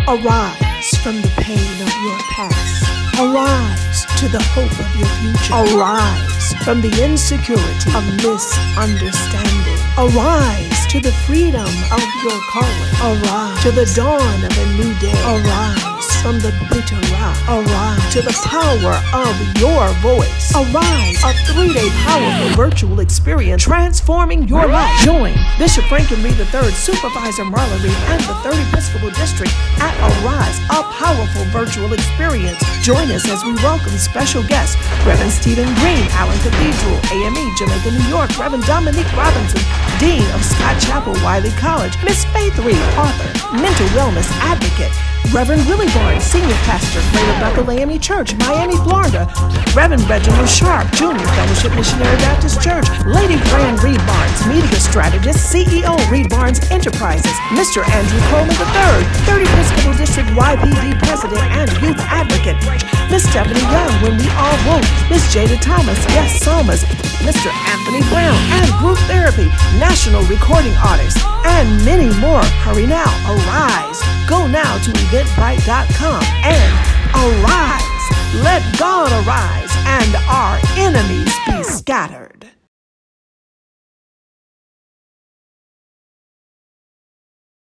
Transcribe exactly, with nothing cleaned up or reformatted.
Arise from the pain of your past. Arise to the hope of your future. Arise from the insecurity of misunderstanding. Arise to the freedom of your calling. Arise to the dawn of a new day. Arise from the bitter rock. Arise to the power of your voice. Arise, a three-day powerful virtual experience transforming your life. Join Bishop Franklin Reid the third, Supervisor Marlaa Reid, and the third Episcopal District at Arise, a powerful virtual experience. Join us as we welcome special guests, Reverend Stephen Green, Allen Cathedral, A M E, Jamaica, New York, Reverend Dominique Robinson, Dean of Scott Chapel, Wiley College, Miss Faith Reid, author, mental wellness advocate, Reverend Willie Barnes, Senior Pastor, Greater Bethel A M E Church, Miami, Florida, Reverend Reginald Sharp, Junior Fellowship Missionary Baptist Church, Lady Fran Reid Barnes, Media Strategist, C E O, Reid Barnes Enterprises, Mister Andrew Coleman the third, third Episcopal District Y P D President and Youth Advocate, Miss Stephanie Young, When We All Woke, Miss Jada Thomas, Yes Psalmist, Mister Anthony Brown, and Group Therapy, National Recording Artist, and many more. Hurry now, arise. Go now to eventbrite dot com and arise. Let God arise and our enemies be scattered.